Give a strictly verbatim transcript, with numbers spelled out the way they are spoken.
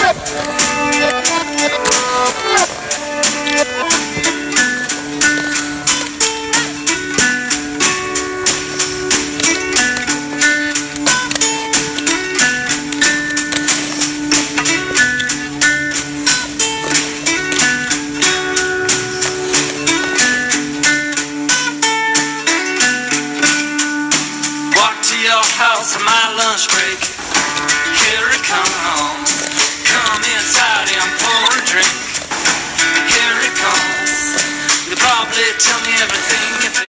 House on my lunch break. Here it comes. Come inside and pour a drink.